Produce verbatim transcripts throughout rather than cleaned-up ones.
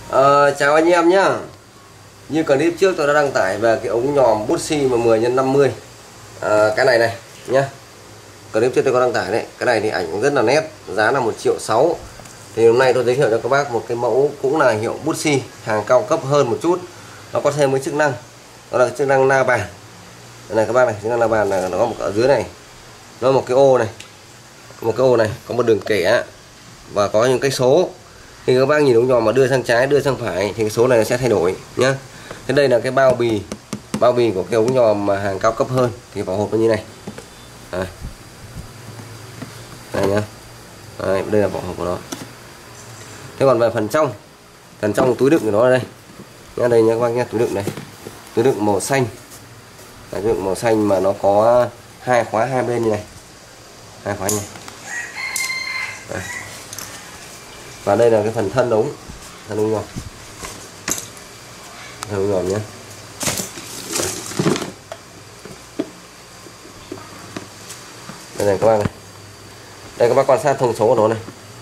Ờ, chào anh em nhá. Như clip trước tôi đã đăng tải về cái ống nhòm Butsi mà mười nhân năm mươi. À, cái này này nhá. Clip trước tôi có đăng tải đấy. Cái này thì ảnh cũng rất là nét, giá là một triệu sáu. Thì hôm nay tôi giới thiệu cho các bác một cái mẫu cũng là hiệu Butsi, hàng cao cấp hơn một chút. Nó có thêm cái chức năng, đó là chức năng la bàn. Đây này các bác này, chức năng la bàn là nó có một ở dưới này. Nó có một cái ô này. Một cái ô này có một đường kẻ và có những cái số. Thì các bác nhìn ống nhòm mà đưa sang trái, đưa sang phải thì cái số này nó sẽ thay đổi nhá. Thế đây là cái bao bì, bao bì của cái ống nhòm mà hàng cao cấp hơn thì vỏ hộp nó như này. Đây, đây nhá. Đây, đây là vỏ hộp của nó. Thế còn về phần trong, phần trong túi đựng của nó ở đây. Nhá, đây nhá các bác nhá, túi đựng này. Túi đựng màu xanh. Túi đựng màu xanh mà nó có hai khóa hai bên như này. Hai khóa như này. Đây. Và đây là cái phần thân ống, thân ống nhòm, thân ống nhòm nhé. Đây này các bác này, đây các bác quan sát thông số của nó này.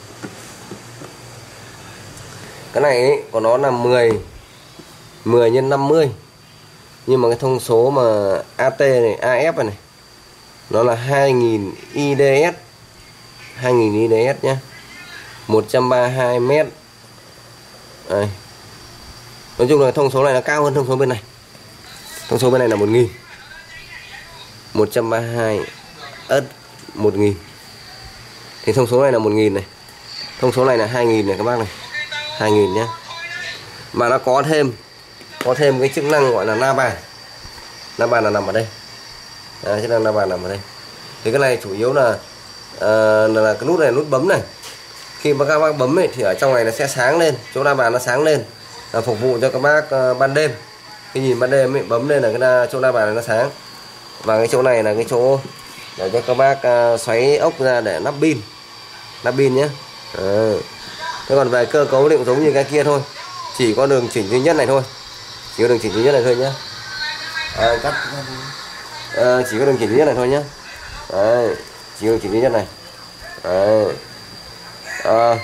Cái này ấy, của nó là mười mười nhân năm mươi, nhưng mà cái thông số mà a tê này, a ép này, này nó là hai nghìn i đê ét, hai nghìn i đê ét nhé. một trăm ba mươi hai mét. Đây. Nói chung là thông số này nó cao hơn thông số bên này. Thông số bên này là một nghìn. một trăm ba mươi hai ất một nghìn. Thì thông số này là một nghìn này. Thông số này là hai nghìn này các bác này. hai nghìn nhé. Mà nó có thêm có thêm cái chức năng gọi là la bàn. La bàn là nằm ở đây. Đấy, chức năng la bàn nằm ở đây. Thì cái này chủ yếu là uh, là, là cái nút này, nút bấm này. Khi mà các bác bấm ấy, thì ở trong này nó sẽ sáng lên, chỗ la bàn nó sáng lên, là phục vụ cho các bác uh, ban đêm. Khi nhìn ban đêm ấy, bấm lên là cái la, chỗ la bàn này nó sáng. Và cái chỗ này là cái chỗ để cho các bác uh, xoáy ốc ra để lắp pin, lắp pin nhé. À. Thế còn về cơ cấu thì cũng giống như cái kia thôi, chỉ có đường chỉnh duy nhất này thôi, chỉ có đường chỉnh duy nhất này thôi nhé. À, cắt à, chỉ có đường chỉnh duy nhất này thôi nhé. Đấy, chỉ có đường chỉnh duy nhất này. Đấy. À.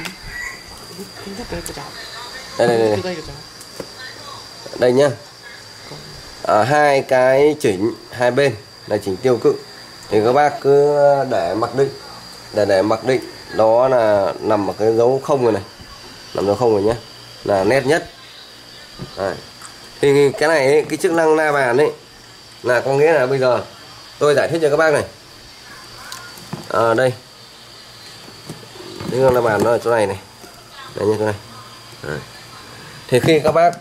Đây đây đây, đây. Đây nhá. À, hai cái chỉnh hai bên là chỉnh tiêu cự. Thì các bác cứ để mặc định, để để mặc định đó là nằm ở cái dấu không rồi này, nằm dấu không rồi nhé, là nét nhất. Đấy. Thì cái này ấy, cái chức năng la bàn ấy là có nghĩa là bây giờ tôi giải thích cho các bác này. À, đây. Cái la bàn nó ở chỗ này này, đây như thế này. Đấy. Thì khi các bác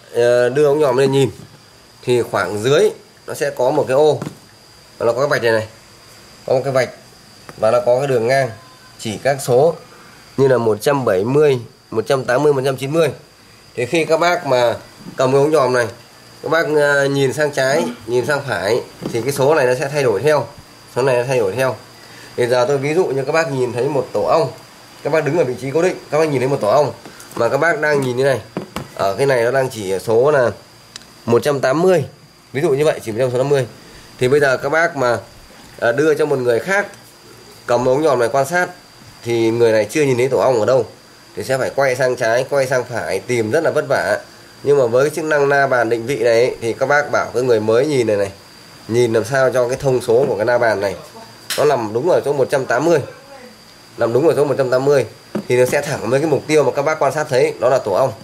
đưa ống nhòm lên nhìn thì khoảng dưới nó sẽ có một cái ô, và nó có cái vạch này này, có một cái vạch và nó có cái đường ngang chỉ các số như là một trăm bảy mươi, một trăm tám mươi, một trăm chín mươi. Thì khi các bác mà cầm cái ống nhòm này, các bác nhìn sang trái, nhìn sang phải thì cái số này nó sẽ thay đổi theo, số này nó thay đổi theo. Bây giờ tôi ví dụ như các bác nhìn thấy một tổ ong, các bác đứng ở vị trí cố định, các bác nhìn thấy một tổ ong mà các bác đang nhìn như này, ở cái này nó đang chỉ số là một trăm tám mươi, ví dụ như vậy, chỉ một trăm tám mươi. Thì bây giờ các bác mà đưa cho một người khác cầm ống nhòm này quan sát thì người này chưa nhìn thấy tổ ong ở đâu, thì sẽ phải quay sang trái, quay sang phải, tìm rất là vất vả. Nhưng mà với cái chức năng la bàn định vị này ấy, thì các bác bảo cái người mới nhìn này này, nhìn làm sao cho cái thông số của cái la bàn này nó nằm đúng ở chỗ một trăm tám mươi, nằm đúng ở chỗ một trăm tám mươi thì nó sẽ thẳng với cái mục tiêu mà các bác quan sát thấy, đó là tổ ong.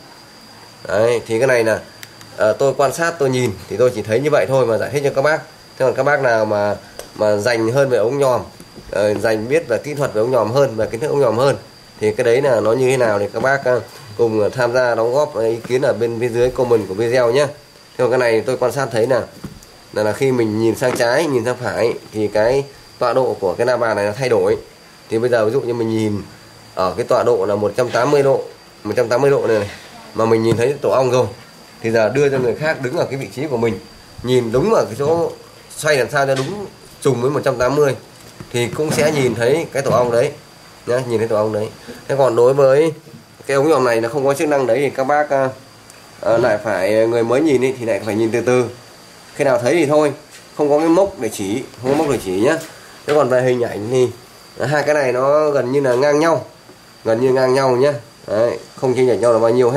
Đấy, thì cái này là à, tôi quan sát, tôi nhìn thì tôi chỉ thấy như vậy thôi mà giải thích cho các bác. Thế còn các bác nào mà mà dành hơn về ống nhòm, uh, dành biết về kỹ thuật về ống nhòm hơn, về kiến thức ống nhòm hơn, thì cái đấy là nó như thế nào thì các bác uh, cùng tham gia đóng góp ý kiến ở bên phía dưới comment của video nhé. Thế còn cái này tôi quan sát thấy là là, là khi mình nhìn sang trái, nhìn sang phải thì cái tọa độ của cái la bàn này nó thay đổi. Thì bây giờ ví dụ như mình nhìn ở cái tọa độ là một trăm tám mươi độ, một trăm tám mươi độ này, này mà mình nhìn thấy tổ ong rồi, thì giờ đưa cho người khác đứng ở cái vị trí của mình, nhìn đúng ở cái chỗ xoay làm sao cho đúng trùng với một trăm tám mươi thì cũng sẽ nhìn thấy cái tổ ong đấy nhá, nhìn thấy tổ ong đấy. Thế còn đối với cái ống nhòm này nó không có chức năng đấy thì các bác uh, uh, lại phải, người mới nhìn ý, thì lại phải nhìn từ từ, khi nào thấy thì thôi, không có cái mốc để chỉ, không có mốc để chỉ nhá. Thế còn về hình ảnh thì hai cái này nó gần như là ngang nhau, gần như ngang nhau nhé. Đấy, không chênh lệch nhau là bao nhiêu hết.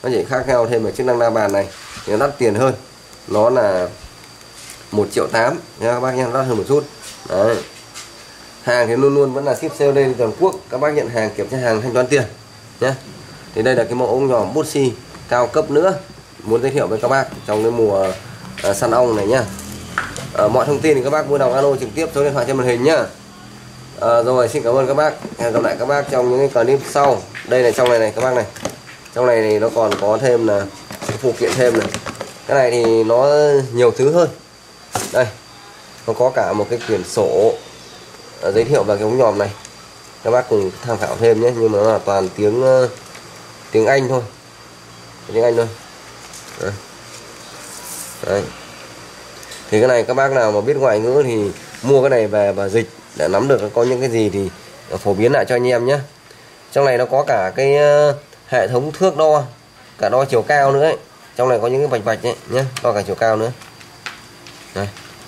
nó chỉ khác nhau thêm về chức năng la bàn này thì nó đắt tiền hơn, nó là một triệu tám nha các bác nhé, đắt hơn một chút. Đấy. Hàng thì luôn luôn vẫn là ship xê ô đê toàn quốc, các bác nhận hàng kiểm tra hàng thanh toán tiền nhé. Thì đây là cái mẫu ống nhòm bút xi cao cấp nữa muốn giới thiệu với các bác trong cái mùa uh, săn ong này nhá. Uh, mọi thông tin thì các bác vui lòng alo trực tiếp số điện thoại trên màn hình nhá. Uh, rồi xin cảm ơn các bác, hẹn gặp lại các bác trong những cái clip sau. Đây này, trong này này các bác này, trong này thì nó còn có thêm là phụ kiện thêm này, cái này thì nó nhiều thứ hơn. Đây nó có cả một cái quyển sổ uh, giới thiệu về cái ống nhòm này, các bác cùng tham khảo thêm nhé, nhưng mà nó là toàn tiếng uh, tiếng Anh thôi, tiếng Anh thôi. Đấy. Đấy. Thì cái này các bác nào mà biết ngoại ngữ thì mua cái này về và dịch để nắm được có những cái gì thì phổ biến lại cho anh em nhé. Trong này nó có cả cái uh, hệ thống thước đo, cả đo chiều cao nữa ấy. Trong này có những cái vạch vạch ấy nhé, đo cả chiều cao nữa. Đây.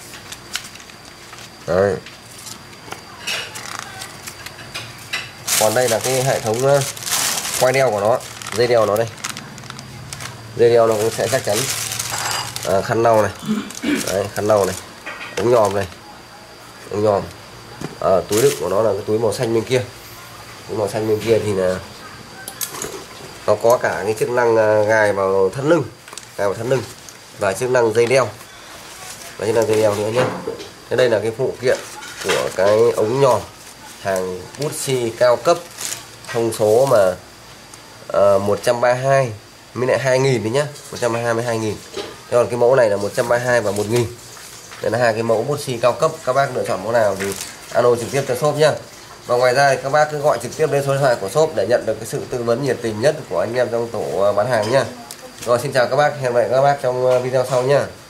Đấy. Còn đây là cái hệ thống uh, quay đeo của nó, dây đeo nó đây, dây đeo nó cũng sẽ chắc chắn. À, khăn lau này. Đấy, khăn lau này, ống nhòm này, ống nhòm. À, túi đựng của nó là cái túi màu xanh bên kia, túi màu xanh bên kia thì là nó có cả cái chức năng gài vào thắt lưng, gài vào thắt lưng và chức năng dây đeo, và chức năng dây đeo nữa nhé. Thế đây là cái phụ kiện của cái ống nhòm hàng bút xi cao cấp thông số mà uh, một trăm ba mươi hai với lại hai nghìn đấy nhá, một trăm ba mươi hai với hai nghìn. Thế còn cái mẫu này là một trăm ba mươi hai và một nghìn. Đây là hai cái mẫu bút xi cao cấp, các bác lựa chọn mẫu nào thì alo trực tiếp cho shop nhá. Và ngoài ra các bác cứ gọi trực tiếp đến số điện thoại của shop để nhận được cái sự tư vấn nhiệt tình nhất của anh em trong tổ bán hàng nhá. Rồi xin chào các bác, hẹn gặp lại các bác trong video sau nhá.